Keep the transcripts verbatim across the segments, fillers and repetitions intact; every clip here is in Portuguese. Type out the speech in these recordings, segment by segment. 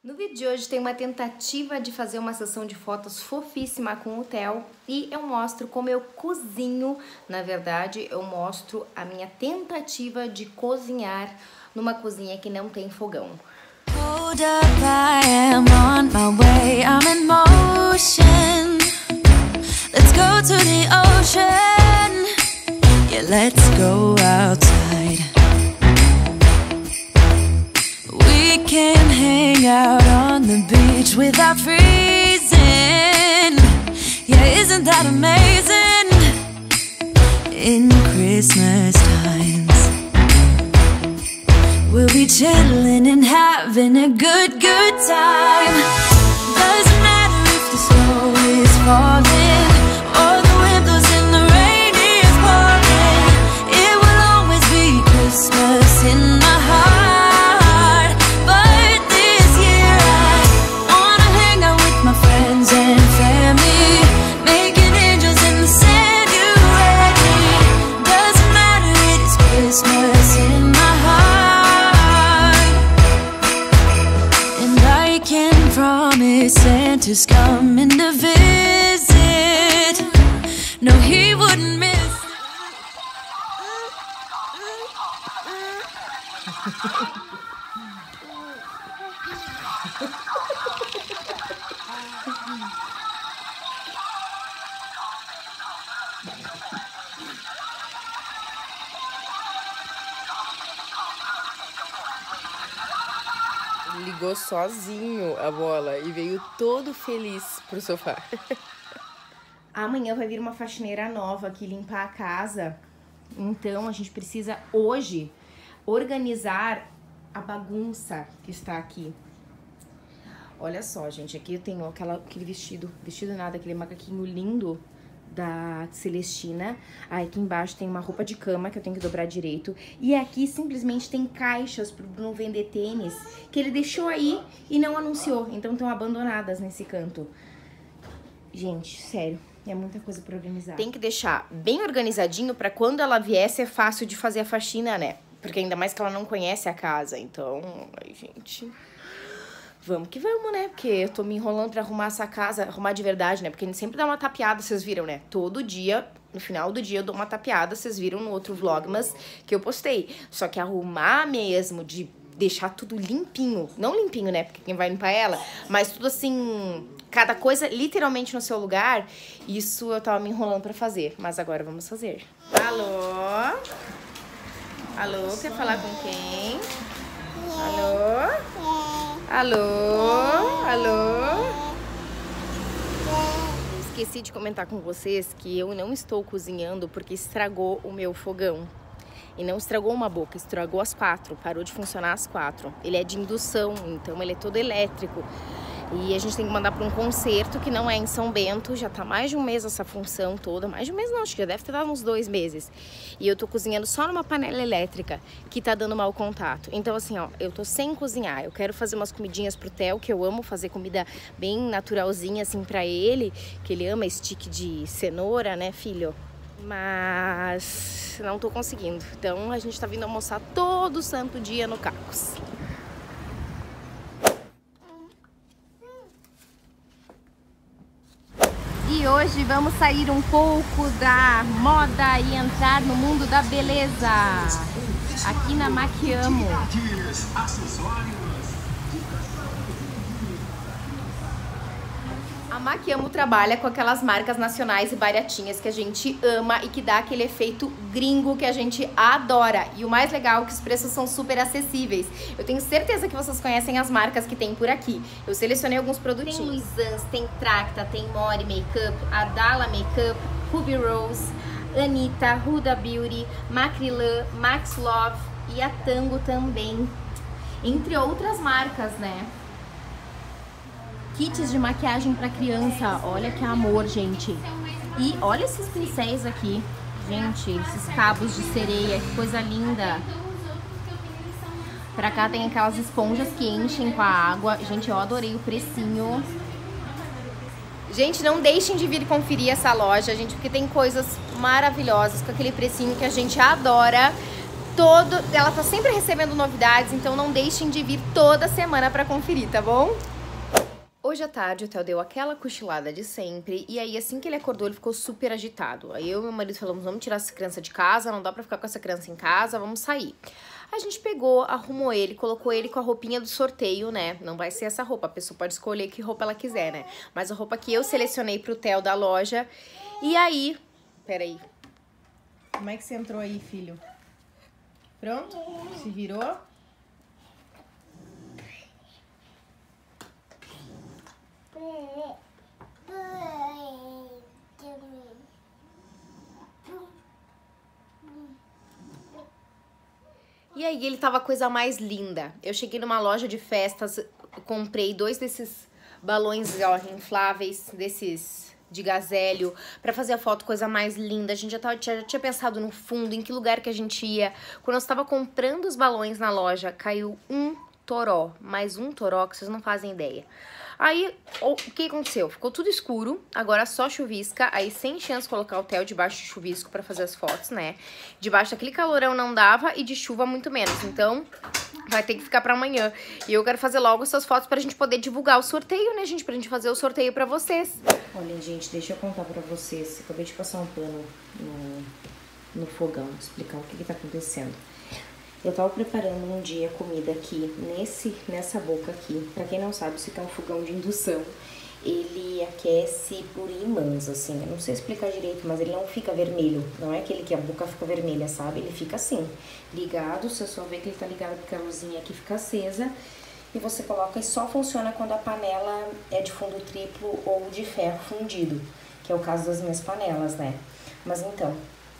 No vídeo de hoje tem uma tentativa de fazer uma sessão de fotos fofíssima com o Theo e eu mostro como eu cozinho. Na verdade, eu mostro a minha tentativa de cozinhar numa cozinha que não tem fogão. Hold up, I am on my way, I'm in motion. Let's go to the ocean. Yeah, let's go outside. We can hang out on the beach without freezing. Yeah, isn't that amazing? In Christmas times, we'll be chilling and having a good, good time. Doesn't matter if the snow is falling or the wind blows and the rain is pouring. It will always be Christmas in my heart. Friends and family, making angels in the sand, you ready? Doesn't matter, it is Christmas in my heart. And I can promise Santa's coming to visit. No, he wouldn't miss. Ligou sozinho a bola e veio todo feliz pro sofá. Amanhã vai vir uma faxineira nova aqui limpar a casa. Então a gente precisa hoje organizar a bagunça que está aqui. Olha só, gente, aqui eu tenho aquela, aquele vestido, vestido nada, aquele macaquinho lindo da Celestina. Aí aqui embaixo tem uma roupa de cama que eu tenho que dobrar direito. E aqui simplesmente tem caixas pro Bruno vender tênis que ele deixou aí e não anunciou. Então estão abandonadas nesse canto. Gente, sério, é muita coisa pra organizar. Tem que deixar bem organizadinho pra quando ela vier ser fácil de fazer a faxina, né? Porque ainda mais que ela não conhece a casa. Então, ai, gente... Vamos que vamos, né? Porque eu tô me enrolando pra arrumar essa casa, arrumar de verdade, né? Porque a gente sempre dá uma tapeada, vocês viram, né? Todo dia, no final do dia, eu dou uma tapeada, vocês viram no outro Vlogmas que eu postei. Só que arrumar mesmo, de deixar tudo limpinho, não limpinho, né? Porque quem vai limpar é ela, mas tudo assim, cada coisa literalmente no seu lugar, isso eu tava me enrolando pra fazer. Mas agora vamos fazer. Alô? Alô, quer falar com quem? Alô? Alô? Alô? Esqueci de comentar com vocês que eu não estou cozinhando porque estragou o meu fogão. E não estragou uma boca, estragou as quatro, parou de funcionar as quatro. Ele é de indução, então ele é todo elétrico. E a gente tem que mandar para um conserto que não é em São Bento. Já tá mais de um mês essa função toda. Mais de um mês não, acho que já deve ter dado uns dois meses. E eu tô cozinhando só numa panela elétrica que tá dando mau contato. Então assim, ó, eu tô sem cozinhar. Eu quero fazer umas comidinhas pro Theo, que eu amo fazer comida bem naturalzinha assim pra ele. Que ele ama stick de cenoura, né, filho? Mas não tô conseguindo. Então a gente tá vindo almoçar todo santo dia no Cacos. E hoje vamos sair um pouco da moda e entrar no mundo da beleza, aqui na Maquiamo. A Maquiamo trabalha com aquelas marcas nacionais e baratinhas que a gente ama e que dá aquele efeito gringo que a gente adora. E o mais legal é que os preços são super acessíveis. Eu tenho certeza que vocês conhecem as marcas que tem por aqui. Eu selecionei alguns produtinhos. Tem Luisans, tem Tracta, tem Mori Makeup, Adala Makeup, Ruby Rose, Anitta, Huda Beauty, Macrylan, Max Love e a Tango também. Entre outras marcas, né? Kits de maquiagem pra criança, olha que amor, gente. E olha esses pincéis aqui, gente, esses cabos de sereia, que coisa linda. Pra cá tem aquelas esponjas que enchem com a água. Gente, eu adorei o precinho. Gente, não deixem de vir conferir essa loja, gente, porque tem coisas maravilhosas com aquele precinho que a gente adora. todo... Ela tá sempre recebendo novidades, então não deixem de vir toda semana pra conferir, tá bom? Hoje à tarde o Theo deu aquela cochilada de sempre, e aí assim que ele acordou ele ficou super agitado. Aí eu e meu marido falamos, vamos tirar essa criança de casa, não dá pra ficar com essa criança em casa, vamos sair. A gente pegou, arrumou ele, colocou ele com a roupinha do sorteio, né? Não vai ser essa roupa, a pessoa pode escolher que roupa ela quiser, né? Mas a roupa que eu selecionei pro Theo da loja. E aí... Peraí. Como é que você entrou aí, filho? Pronto? Se virou? E aí ele tava a coisa mais linda. Eu cheguei numa loja de festas, comprei dois desses balões ó, infláveis, desses de gazélio, pra fazer a foto coisa mais linda. A gente já, tava, já tinha pensado no fundo, em que lugar que a gente ia. Quando eu estava comprando os balões na loja, caiu um toró, mais um toró que vocês não fazem ideia. Aí, o que aconteceu? Ficou tudo escuro, agora só chuvisca, aí sem chance de colocar o Theo debaixo de chuvisco pra fazer as fotos, né? Debaixo daquele calorão não dava e de chuva muito menos, então vai ter que ficar pra amanhã. E eu quero fazer logo essas fotos pra gente poder divulgar o sorteio, né, gente? Pra gente fazer o sorteio pra vocês. Olha, gente, deixa eu contar pra vocês, acabei de passar um pano no, no fogão, explicar o que que tá acontecendo. Eu tava preparando um dia comida aqui, nesse, nessa boca aqui. Pra quem não sabe, isso aqui é um fogão de indução. Ele aquece por imãs, assim. Eu não sei explicar direito, mas ele não fica vermelho. Não é aquele que a boca fica vermelha, sabe? Ele fica assim, ligado. Você só vê que ele tá ligado porque a luzinha aqui fica acesa. E você coloca e só funciona quando a panela é de fundo triplo ou de ferro fundido. Que é o caso das minhas panelas, né? Mas então,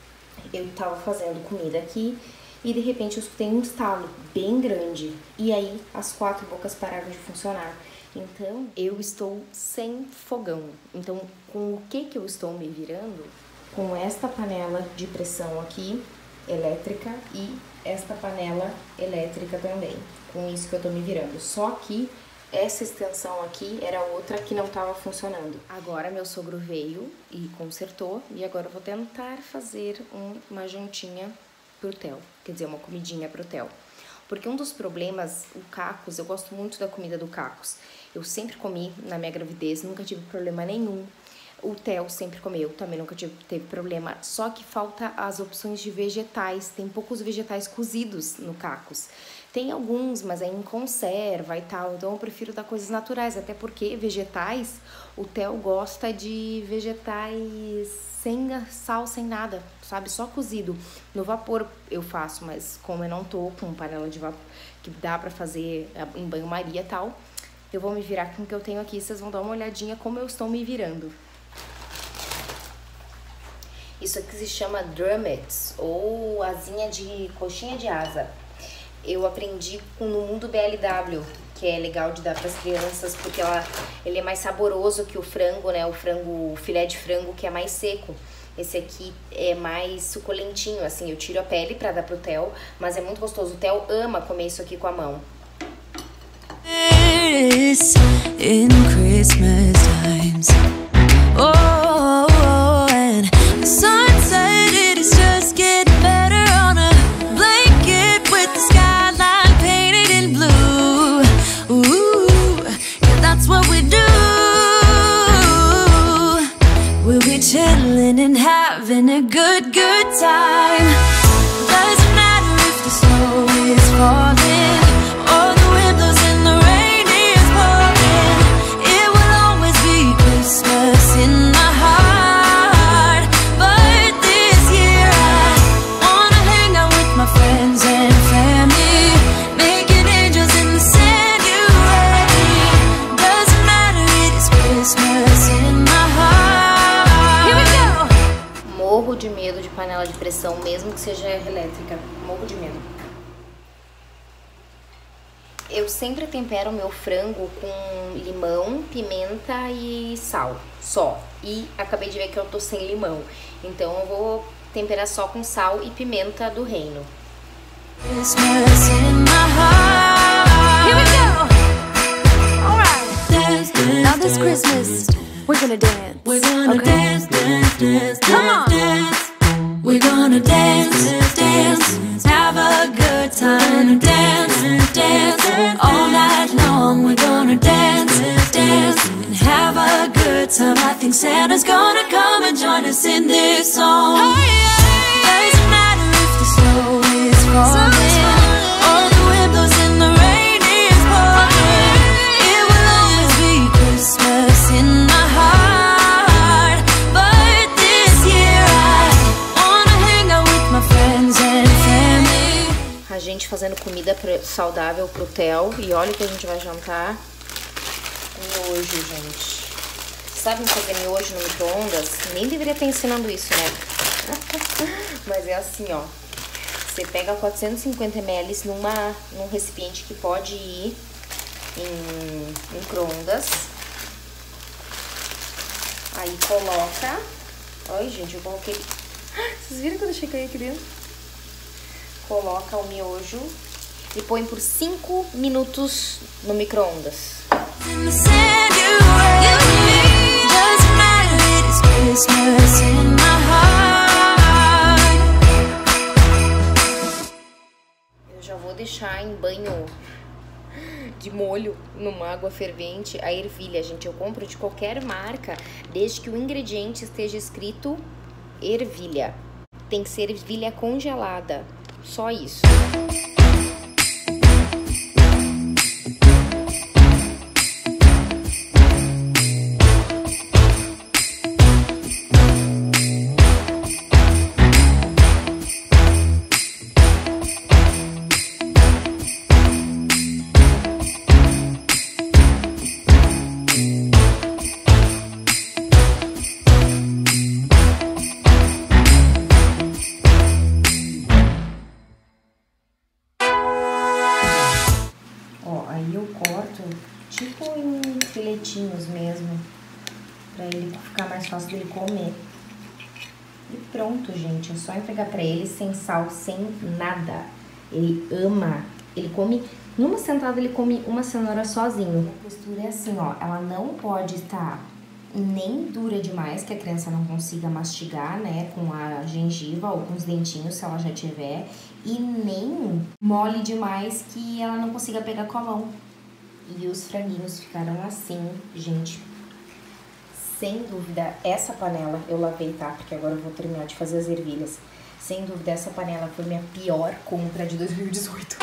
eu tava fazendo comida aqui. E de repente eu escutei um estalo bem grande. E aí as quatro bocas pararam de funcionar. Então eu estou sem fogão. Então com o que que eu estou me virando? Com esta panela de pressão aqui, elétrica, e esta panela elétrica também. Com isso que eu tô me virando. Só que essa extensão aqui era outra que não estava funcionando. Agora meu sogro veio e consertou. E agora eu vou tentar fazer um, uma jantinha pro Theo, quer dizer, uma comidinha pro Theo. Porque um dos problemas, o Cacos, eu gosto muito da comida do Cacos. Eu sempre comi na minha gravidez, nunca tive problema nenhum. O Theo sempre comeu, também nunca tive, teve problema. Só que falta as opções de vegetais, tem poucos vegetais cozidos no Cacos. Tem alguns, mas é em conserva e tal, então eu prefiro dar coisas naturais, até porque vegetais, o Theo gosta de vegetais sem sal, sem nada, sabe? Só cozido. No vapor eu faço, mas como eu não tô com panela de vapor que dá pra fazer em banho-maria e tal, eu vou me virar com o que eu tenho aqui, vocês vão dar uma olhadinha como eu estou me virando. Isso aqui se chama drumettes, ou asinha de coxinha de asa. Eu aprendi no Mundo B L W, que é legal de dar para as crianças, porque ela, ele é mais saboroso que o frango, né? O frango, o filé de frango, que é mais seco. Esse aqui é mais suculentinho, assim. Eu tiro a pele para dar pro Theo, mas é muito gostoso. O Theo ama comer isso aqui com a mão. In Christmas times. Oh, oh, and the sunset, it is just getting better on a blanket with the skyline painted in blue. Ooh, yeah, that's what we do. We'll be chilling and having a good, good time. Doesn't matter if the snow is falling or the wind blows and the rain is pouring. It will always be Christmas in my heart. But this year I wanna hang out with my friends and family, making angels in the Sanctuary. Doesn't matter, it is Christmas in my heart. Here we go! Morro de medo de panela de pressão, mesmo que seja elétrica. Morro de medo. Eu sempre tempero o meu frango com limão, pimenta e sal, só. E acabei de ver que eu tô sem limão, então eu vou temperar só com sal e pimenta do reino. Christmas in my heart. Here we go! Alright, now this Christmas, we're gonna dance. We're gonna okay? dance, dance, dance, Come on. dance. We're gonna dance, dance, have a good time. Dance, dance, all night long. We're gonna dance, dance, and have a good time. I think Santa's gonna come and join us in this song. Doesn't matter if the snow is falling or the wind blows and the rain is pouring. It will always be Christmas in my heart. But this year I wanna hang out with my friends and family. A gente fazendo comida pro, saudável pro Theo. E olha o que a gente vai jantar. Miojo, gente. Sabem fazer miojo no micro-ondas? Nem deveria estar ensinando isso, né? Mas é assim, ó. Você pega quatrocentos e cinquenta mililitros numa, num recipiente que pode ir em micro-ondas. Aí coloca... Ai, gente, eu coloquei... Vocês viram que eu deixei cair aqui dentro? Coloca o miojo e põe por cinco minutos no micro-ondas. Eu já vou deixar em banho de molho numa água fervente a ervilha, gente. Eu compro de qualquer marca, desde que o ingrediente esteja escrito ervilha. Tem que ser ervilha congelada, só isso. Tipo em filetinhos mesmo, pra ele ficar mais fácil dele comer. E pronto, gente, é só entregar pra ele sem sal, sem nada. Ele ama, ele come, numa sentada ele come uma cenoura sozinho. A textura é assim, ó, ela não pode estar nem dura demais, que a criança não consiga mastigar, né, com a gengiva ou com os dentinhos, se ela já tiver. E nem mole demais, que ela não consiga pegar com a mão. E os franguinhos ficaram assim, gente. Sem dúvida, essa panela eu lavei, tá? Porque agora eu vou terminar de fazer as ervilhas. Sem dúvida, essa panela foi minha pior compra de dois mil e dezoito.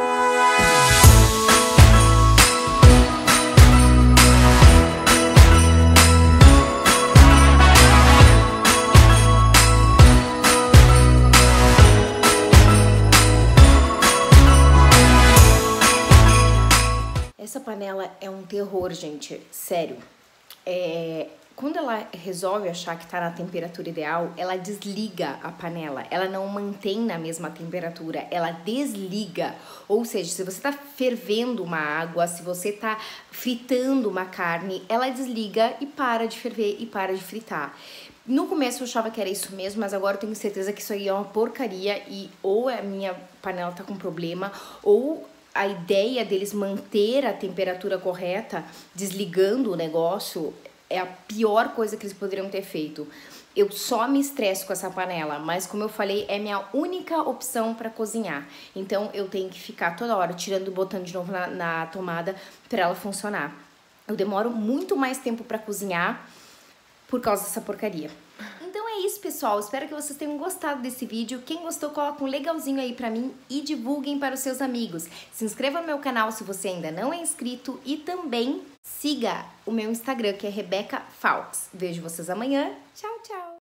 Essa panela é um terror, gente, sério. É, quando ela resolve achar que tá na temperatura ideal, ela desliga a panela. Ela não mantém na mesma temperatura, ela desliga. Ou seja, se você tá fervendo uma água, se você tá fritando uma carne, ela desliga e para de ferver e para de fritar. No começo eu achava que era isso mesmo, mas agora eu tenho certeza que isso aí é uma porcaria e ou a minha panela tá com problema, ou a ideia deles manter a temperatura correta, desligando o negócio, é a pior coisa que eles poderiam ter feito. Eu só me estresso com essa panela, mas como eu falei, é minha única opção para cozinhar. Então eu tenho que ficar toda hora tirando e botando de novo na, na tomada para ela funcionar. Eu demoro muito mais tempo para cozinhar por causa dessa porcaria. Então é isso, pessoal. Espero que vocês tenham gostado desse vídeo. Quem gostou, coloca um legalzinho aí pra mim e divulguem para os seus amigos. Se inscreva no meu canal se você ainda não é inscrito e também siga o meu Instagram, que é Rebeca Faux. Vejo vocês amanhã. Tchau, tchau!